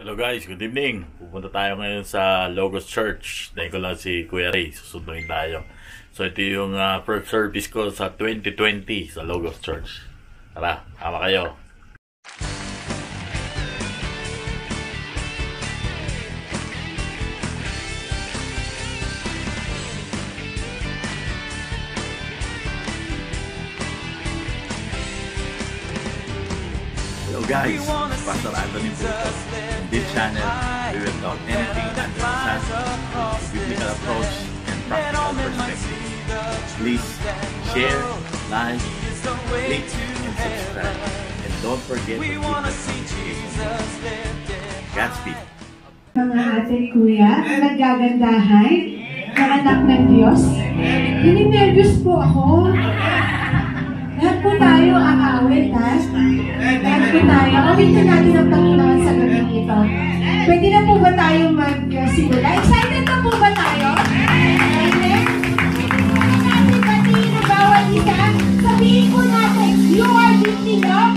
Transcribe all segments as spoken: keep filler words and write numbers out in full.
Hello guys, good evening. Pupunta tayo ngayon sa Logos Church. Dahil ko lang si Kuya Ray, susunduin tayo. So ito yung uh, first service ko sa twenty twenty sa Logos Church. Tara, hama kayo. Hello guys, Pastor Anthony po ito. In this channel, we will talk anything under the sun with biblical approach and practical perspective. Please share, like, click, and subscribe. And don't forget to hit the notification bell. Godspeed. Mga ate kuya, nagagandahan, na anak ng Diyos. Nininervyos po ako. Lahat po tayo aawit, ha? Lahat po tayo. Awitin natin ang Panginoon sa gabing ito. Pwede na po ba tayo magsimula? Excited na po ba tayo? Amen? Pwede natin batiin ang bawat isa. Sabihin po natin, you are deeply loved.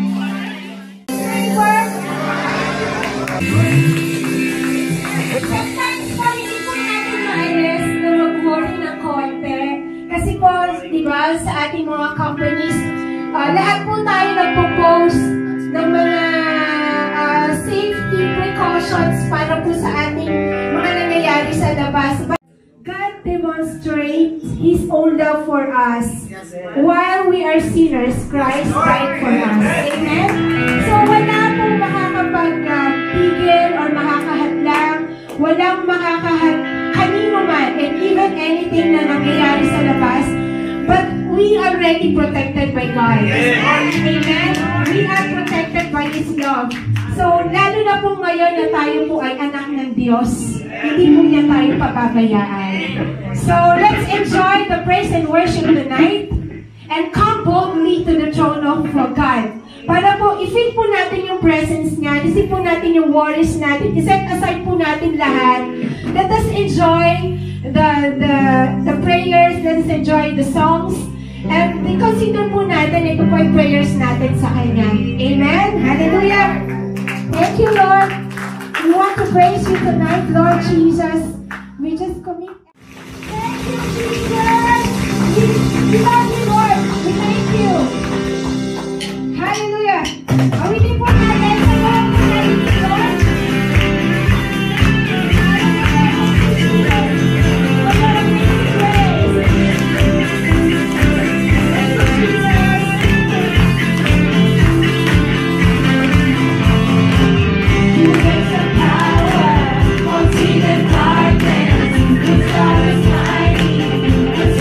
Sometimes po, hindi po natin maalis na mag-worry ng konti. Kasi po, di ba, sa ating mga companies, uh, lahat po tayo nagpo-post ng mga uh, safety precautions para po sa ating mga nangyayari sa labas. But God demonstrates His own love for us. While we are sinners, Christ died for us. Amen? So wala pong makakapag-pigil or makakahadlang, walang makakahat kanino man, and even anything na nangyayari sa labas, but we are already protected by God. Amen? We are protected by His love. So, lalo na po ngayon na tayo po ay anak ng Diyos, hindi po niya tayo pababayaan. So, let's enjoy the praise and worship tonight and come boldly to the throne of God. Para po, i-feel po natin yung presence niya, isip po natin yung worries natin, i-set aside po natin lahat. Let us enjoy the, the, the prayers, let us enjoy the songs, and consider po natin, ito po yung prayers natin sa Kanya. Amen? Hallelujah! Thank you, Lord. We want to praise you tonight, Lord Jesus. We just commit. Thank you, Jesus! We, we love you, Lord. We thank you. Hallelujah! Awitin po natin sa Lord. Lord. Darkness, the stars shining, the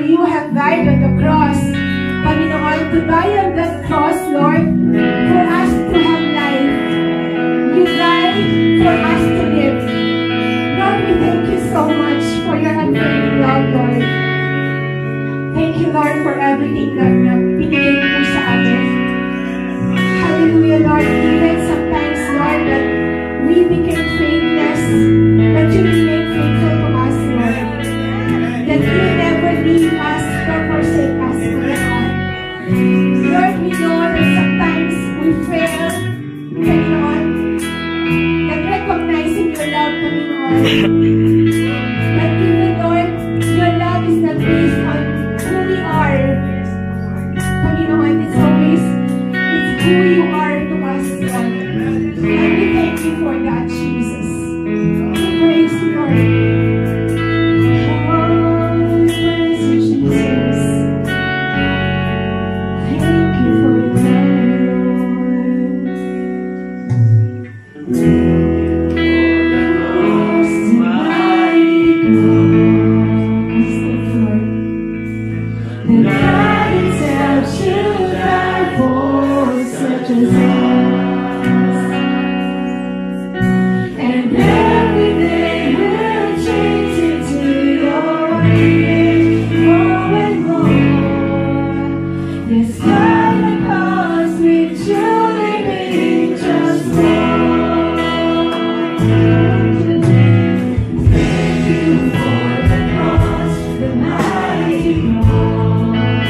you have died on the cross. Panginoon, to die on that cross, Lord, for us to have life. You died for us to live. Lord, we thank you so much for your unfailing love, Lord. Thank you, Lord, for everything that na pinigay mo sa amin. Hallelujah, Lord. Even sometimes, Lord, that we became faithless, but you remain faithful to us, Lord. That you never leave us nor forsake us, Lord. Lord, we know that sometimes we fail, Panginoon, that recognizing your love, Panginoon. But even, Lord, your love is not based on who we are. Panginoon, it's always, it's who you are to us, Lord. And we thank you for that, Jesus. We praise you, Lord. Oh, praise you, Jesus. Thank you for your love, the God Himself should die for such as us, and every day will change into your image more and more. Yes, God, the cause we truly need just more. Thank you for the cross, the mighty cross.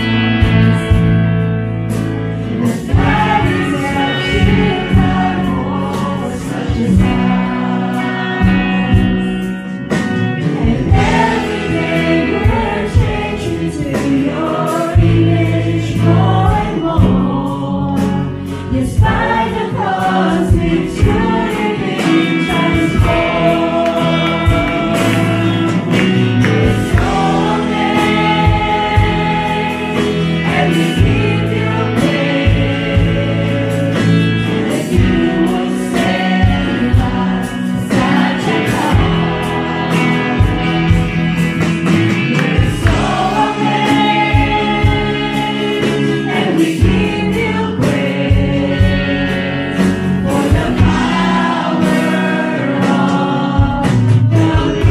The God is actually God for such as us. And every day we're changing to your image more and more. Yes, by the cross we truly need transformed. We're so amazed, and we give you praise that you would save us such a cost. We're so amazed, and we give you praise for the power of the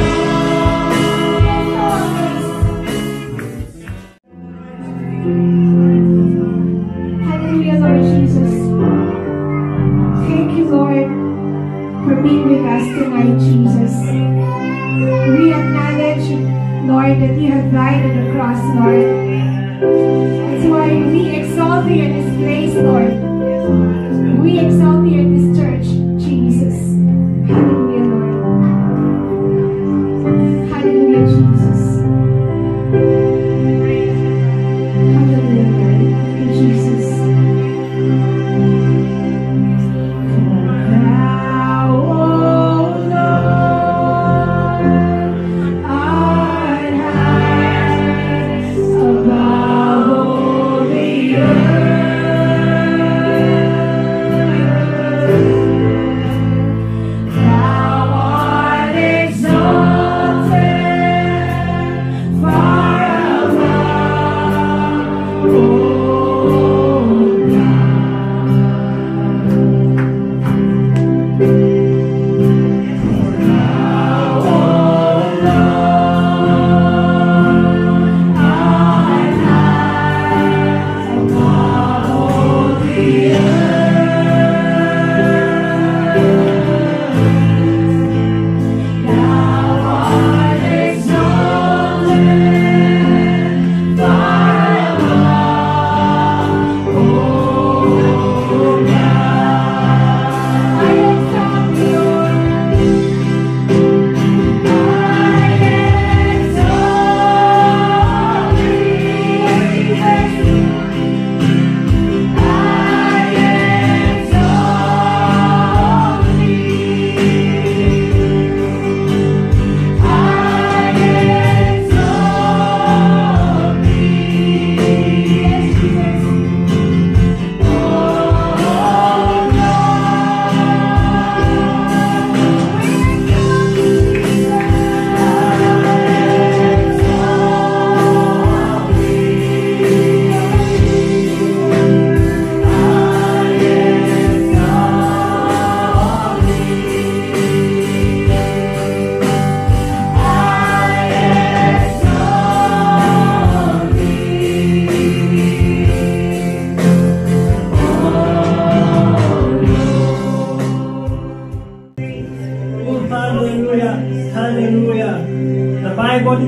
cross. Hallelujah, Lord Jesus. Thank you, Lord, for being with us tonight, Jesus. We acknowledge, Lord, that you have died on the cross, Lord. That's why we exalt you in this place, Lord. We exalt you in this church, Jesus. Hallelujah, Lord. Hallelujah, Jesus. Hallelujah, Lord. Thank you, Jesus. Thou, O Lord, art high above all the earth.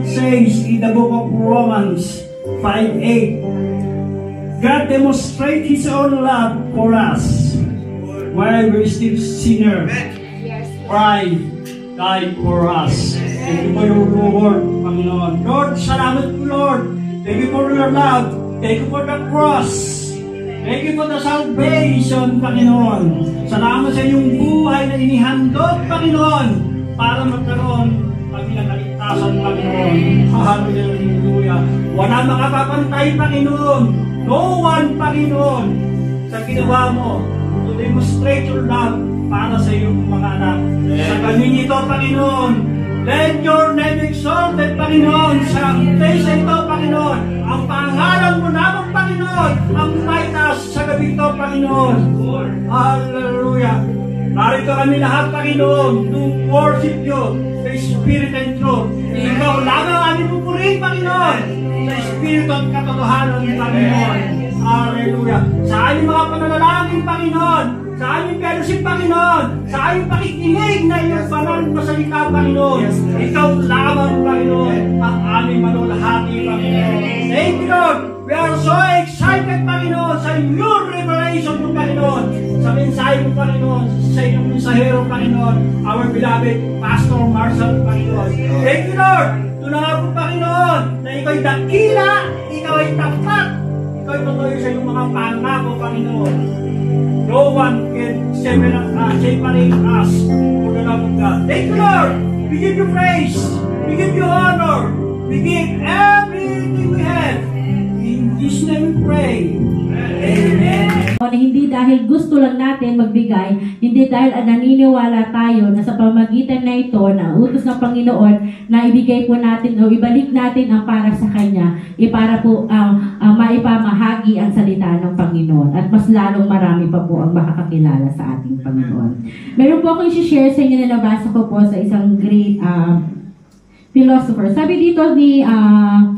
says in the book of Romans five eight, God demonstrates His own love for us while we're still sinner. Christ died for us. Thank you for your Lord, Panginoon. Lord, salamat po, Lord. Thank you for your love. Thank you for the cross. Thank you for the salvation, Panginoon. Salamat sa iyong buhay na inihandog, Panginoon, para magkaroon kami ng kaligtasan, Panginoon. Hallelujah. Wala makapapantay, Panginoon. No one, Panginoon, sa ginawa mo to demonstrate your love para sa iyong mga anak. Sa galing ito, Panginoon, let your name exalted, Panginoon, sa place ito, Panginoon. Ang pangalan mo naman, Panginoon, ang maitas sa gabi ito, Panginoon. Hallelujah. Narito kami lahat, Panginoon, to worship you, sa Spirit and truth. Ikaw lamang ang aming pupurihin, Panginoon, sa Spirit at katotohanan, Panginoon. Hallelujah. Sa aming mga pananalangin, Panginoon, sa aming fellowship, Panginoon, sa aming pakikinig na iyong banal na salita, Panginoon. Ikaw lamang, Panginoon, ang aming manulahati, Panginoon. Thank you, Lord. We are so excited, Panginoon, sa your revelation mo, Panginoon. Sa mensahe mo, Panginoon, sa iyong mensahero, Panginoon, our beloved Pastor Marshall, Panginoon. Thank you, Lord. Doon na nga po, Panginoon, na ikaw'y dakila, ikaw'y tapat, ikaw'y totoo sa iyong mga pangako, Panginoon. No one can separate us for the love of God. Thank you, Lord. We give you praise. We give you honor. We give everything we have. In His name we pray. Amen. Hindi dahil gusto lang natin magbigay, hindi dahil uh, naniniwala tayo na sa pamagitan na ito, na utos ng Panginoon, na ibigay po natin o ibalik natin ang para sa Kanya, e para po uh, uh, maipamahagi ang salita ng Panginoon. At mas lalong marami pa po ang makakakilala sa ating Panginoon. Meron po akong i-share sa inyo na nabasa ko po sa isang great uh, philosopher. Sabi dito ni... Uh,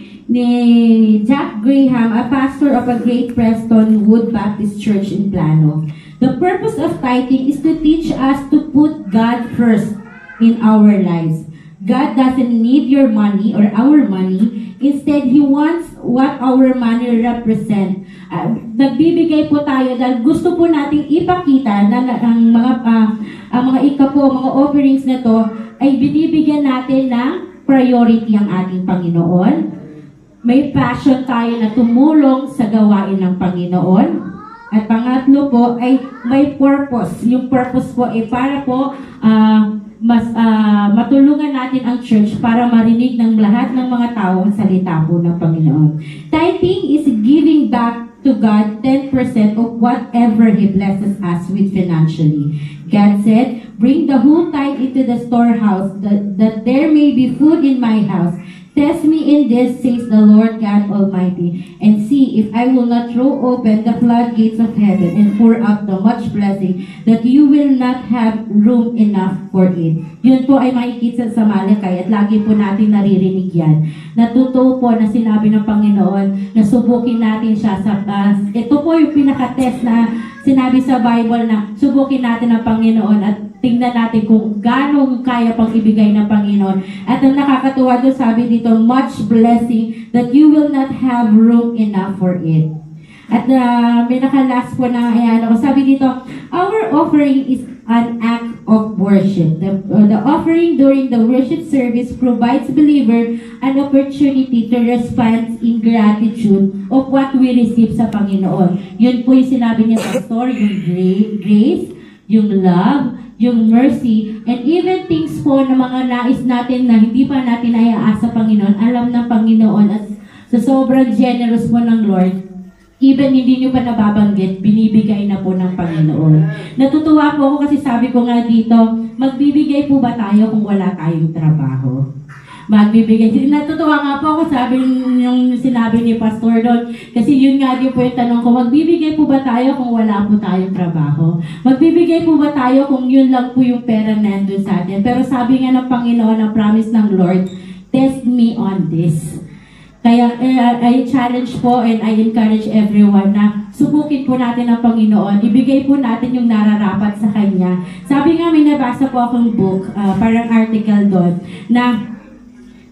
ni Jack Graham, a pastor of a great Preston Wood Baptist Church in Plano. The purpose of tithing is to teach us to put God first in our lives. God doesn't need your money or our money. Instead, He wants what our money represent. Uh, nagbibigay po tayo dahil gusto po nating ipakita na, na ang mga uh, ang mga ikapo, mga offerings na to ay binibigyan natin ng priority ang ating Panginoon. May passion tayo na tumulong sa gawain ng Panginoon. At pangatlo po ay may purpose. Yung purpose po ay para po uh, mas uh, matulungan natin ang church para marinig ng lahat ng mga tao ang salita po ng Panginoon. Tithing is giving back to God ten percent of whatever He blesses us with financially. God said, "Bring the whole tithe into the storehouse, that, that there may be food in my house. Test me in this, says the Lord God Almighty, and see if I will not throw open the floodgates of heaven and pour out the much blessing that you will not have room enough for it." Yun po ay makikita sa Malakay at lagi po natin naririnig yan. Natutuo po na sinabi ng Panginoon na subukin natin siya sa taas. Ito po yung pinaka-test na sinabi sa Bible na subukin natin ang Panginoon at tingnan natin kung gaano kaya pang ibigay ng Panginoon. At ang nakakatuwa doon, sabi dito, much blessing that you will not have room enough for it. At uh, may nakalas po na, ayan, ako, sabi dito, our offering is an act of worship. The, uh, the offering during the worship service provides believer an opportunity to respond in gratitude of what we receive sa Panginoon. Yun po yung sinabi niya, Pastor, yung grace, yung love, yung mercy, and even things po na mga nais natin na hindi pa natin naiaasa sa Panginoon, alam ng Panginoon at sa sobrang generous po ng Lord, even hindi nyo pa nababanggit, binibigay na po ng Panginoon. Natutuwa po ako kasi sabi ko nga dito, magbibigay po ba tayo kung wala tayong trabaho? Magbibigay. Natutuwa nga po ako, sabi yung sinabi ni Pastor doon. Kasi yun nga din po yung tanong ko, magbibigay po ba tayo kung wala po tayong trabaho? Magbibigay po ba tayo kung yun lang po yung pera nandun sa atin? Pero sabi nga ng Panginoon, ang promise ng Lord, test me on this. Kaya uh, I challenge po and I encourage everyone na subukin po natin ang Panginoon. Ibigay po natin yung nararapat sa Kanya. Sabi nga, may nabasa po akong book, uh, parang article doon, na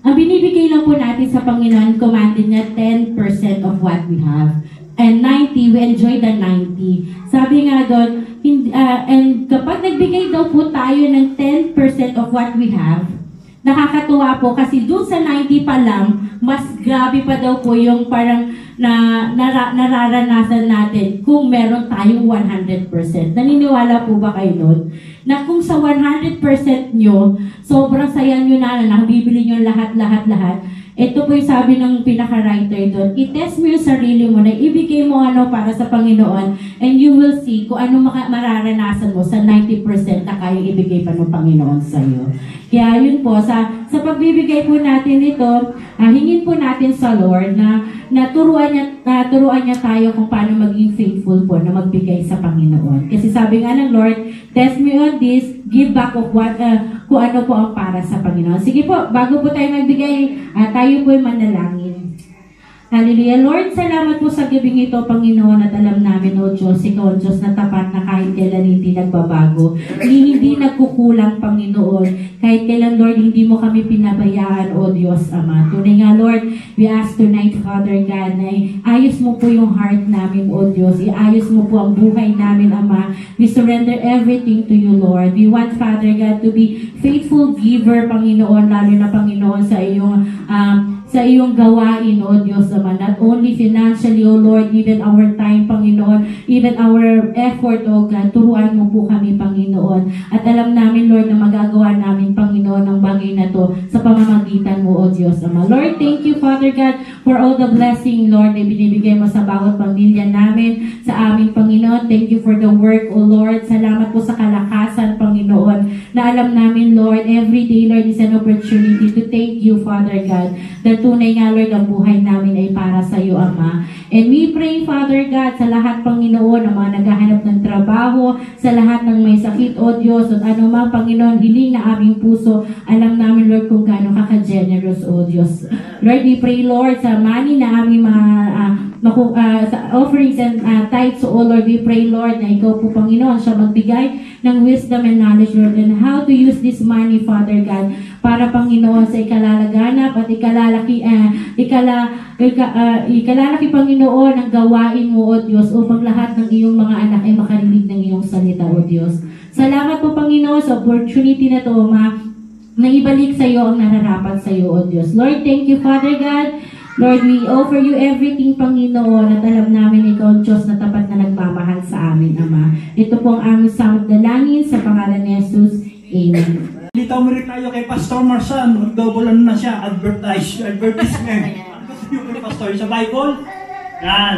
Ang binibigay lang po natin sa Panginoon, commanded niya ten percent of what we have. And ninety, we enjoy the ninety. Sabi nga doon, hindi, uh, and kapag nagbigay daw po tayo ng ten percent of what we have, nakakatuwa po kasi doon sa ninety pa lang, mas grabe pa daw po yung parang na nara, nararanasan natin kung meron tayong one hundred percent. Naniniwala po ba kayo nun? Na kung sa one hundred percent nyo, sobrang saya nyo na, na nabibili nyo lahat-lahat-lahat. Ito po yung sabi ng pinaka-writer doon, i-test mo yung sarili mo na ibigay mo ano para sa Panginoon and you will see kung ano maka- mararanasan mo sa ninety percent na kaya ibigay pa ng Panginoon sa iyo. Kaya yun po, sa, sa pagbibigay po natin ito, uh, hingin po natin sa Lord na, na turuan, niya, uh, turuan niya tayo kung paano maging faithful po na magbigay sa Panginoon. Kasi sabi nga ng Lord, test me on this, give back of what, uh, kung ano po ang para sa Panginoon. Sige po, bago po tayo magbigay, uh, tayo po ay manalangin. Hallelujah. Lord, salamat po sa gabing ito, Panginoon, at alam namin, O Diyos, ikaw, Diyos, na tapat na kahit kailan hindi nagbabago. Hindi, hindi nagkukulang, Panginoon. Kahit kailan, Lord, hindi mo kami pinabayaan, O Diyos, Ama. Tunay nga, Lord, we ask tonight, Father God, na ayos mo po yung heart namin, O Diyos. Iayos mo po ang buhay namin, Ama. We surrender everything to you, Lord. We want, Father God, to be faithful giver, Panginoon, lalo na, Panginoon, sa iyong um, sa iyong gawain, O Diyos naman, not only financially, O Lord, even our time, Panginoon, even our effort, O God, turuan mo po kami, Panginoon. At alam namin, Lord, na magagawa namin, Panginoon, ang bagay na to sa pamamagitan mo, O Diyos Ama. Lord, thank you, Father God, for all the blessing, Lord, na binibigay mo sa bawat pamilya namin, sa aming Panginoon. Thank you for the work, O Lord. Salamat po sa kalakasan, Panginoon, na alam namin, Lord, every day, Lord, is an opportunity to thank you, Father God, that tunay nga, Lord, ang buhay namin ay para sa iyo, Ama. And we pray, Father God, sa lahat, Panginoon, ng mga naghahanap ng trabaho, sa lahat ng may sakit, O Diyos, at ano man, Panginoon, hiling na aming puso, alam namin, Lord, kung gaano ka-generous, O Diyos. Lord, we pray, Lord, sa money na aming mga uh, maku, uh, sa offerings and uh, tithes, O Lord, we pray, Lord, na ikaw po, Panginoon, siya magbigay ng wisdom and knowledge, Lord, and how to use this money, Father God, para, Panginoon, sa ikalalaganap at ikalalaki, uh, ikala, ika, uh, ikalalaki, Panginoon, ang gawain mo, O Diyos, upang lahat ng iyong mga anak ay makarinig ng iyong salita, O Diyos. Salamat po, Panginoon, sa opportunity na ito, Ma, na ibalik sa iyo ang nararapat sa iyo, O Diyos. Lord, thank you, Father God. Lord, we offer you everything, Panginoon, at alam namin ikaw, Diyos, na tapat na nagmamahal sa amin, Ama. Ito po ang aming samot dalangin sa pangalan ni Jesus. Amen. Dito mo rin tayo kay Pastor Marsan. Mag-double ano na siya, advertise, advertisement. Yung kay Pastor sa Bible. Yan.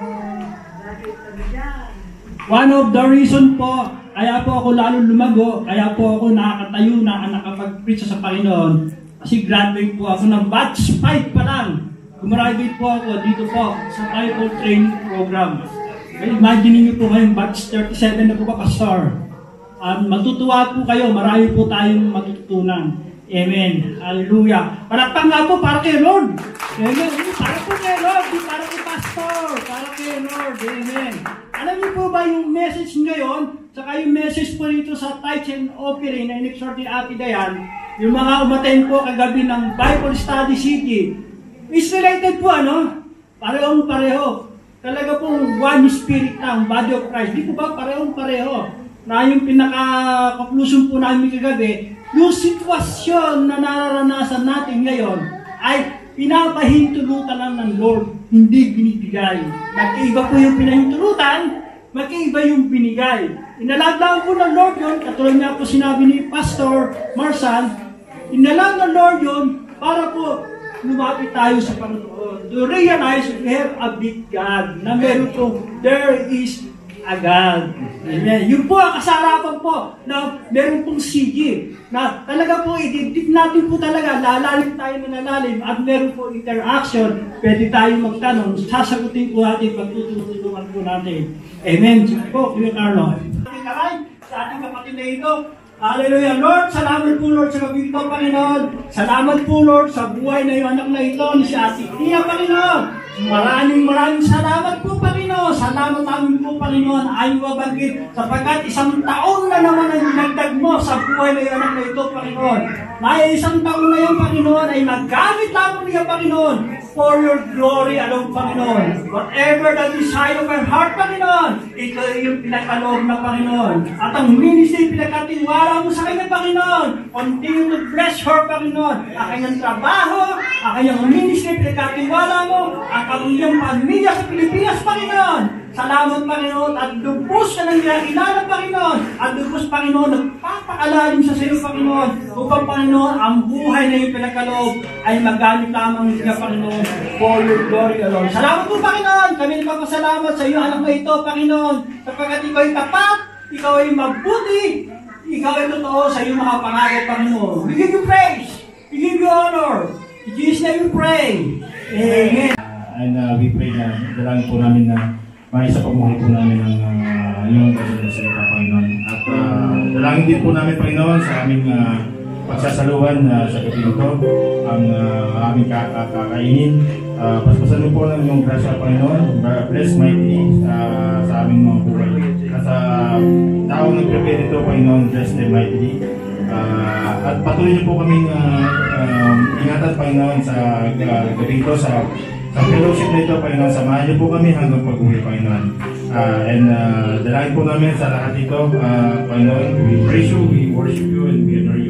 One of the reason po, kaya po ako lalo lumago, kaya po ako nakakatayo na nakapag-preach sa Panginoon. Kasi graduate po ako ng batch five pa lang. Gumraduate po ako dito po sa Bible Training Program. Imagine niyo po ngayong batch thirty-seven na po ba, Pastor? Um, matutuwa po kayo, marami po tayong matutunan. Amen. Hallelujah. Palakpak nga po para kay Lord. Amen. Para po kay Lord, di para kay Pastor. Para kay Lord. Amen. Alam niyo po ba yung message ngayon, saka yung message po dito sa Tithes and Offering na in-exhort ni Ate Dayan, yung mga umaten po kagabi ng Bible Study City, is related po, ano? Parehong pareho. Talaga pong one spirit na, body of Christ. Di po ba parehong pareho? Na yung pinaka-conclusion po namin kagabi, yung sitwasyon na nararanasan natin ngayon ay pinapahintulutan lang ng Lord, hindi binibigay. Magkaiba po yung pinahintulutan, magkaiba yung binigay. Inalaglaan po ng Lord yun, katulad nga po sinabi ni Pastor Marsan, inalag ng Lord yun para po lumapit tayo sa Panginoon. To realize we have a big God, na meron po, there is a God. Amen. Yun po ang kasarapan po na meron pong C G na talaga po i-deep natin po talaga, lalalim tayo na lalalim at meron po interaction, pwede tayo magtanong, sasagutin po natin, pagtutulungan po natin. Amen. Sige po, Kuya Carlo. Sa ating kapatid na ito, hallelujah. Lord, salamat po Lord sa gabi ito, Panginoon. Salamat po Lord sa buhay na yung anak na ito ni si Ate Tia, Panginoon. Maraming maraming salamat po, Panginoon. Salamat namin po, Panginoon. Panginoon, ayaw mabanggit, sapagkat isang taon na naman ang dinagdag mo sa buhay ng anak na ito, Panginoon. Na isang taon na yan, Panginoon, ay magamit lamang niya, Panginoon, for your glory alone, Panginoon. Whatever the desire of our heart, Panginoon, ito yung pinakaloob na Panginoon. At ang ministry, pinakatiwala mo sa kanya, Panginoon. Continue to bless her, Panginoon. Ang kanyang trabaho, ang kanyang ministry, pinakatiwala mo. Ang kanyang pamilya sa Pilipinas, Panginoon. Salamat, Panginoon, at lubos ka ng kinakilala, Panginoon. At lubos, Panginoon, nagpapakalalim sa iyo, Panginoon. Upang, Panginoon, ang buhay na iyong pinakaloob ay magamit lamang niya, Panginoon, for your glory alone. Salamat po, Panginoon. Kami nagpapasalamat sa iyong anak na ito, Panginoon, sapagkat ikaw ay tapat, ikaw ay mabuti, ikaw ay totoo sa iyong mga pangako, Panginoon. We give you praise. We give you honor. In Jesus' name we pray. Amen. Uh, and uh, we pray na dalangin po namin na maisa pagmuhay po namin ang uh, inyong kasunod sa ito, Panginoon. At uh, dalangin din po namin, Panginoon, sa aming uh, pagsasaluhan uh, sa gabi ito, ang uh, aming kakakainin. Uh, paspasan mo po ng inyong grasya, Panginoon. Bless mightily uh, sa aming mga buhay. At sa uh, taong nag-prepare ito, Panginoon, bless them mightily. Uh, at patuloy niyo po kaming uh, uh, ingatan, Panginoon, sa uh, gabi ito, sa Sa fellowship na ito, Panginoon, samahan niyo po kami hanggang pag-uwi, Panginoon. Uh, and uh, dalangin po namin sa lahat ito, uh, Panginoon, we praise you, we worship you, and we adore you.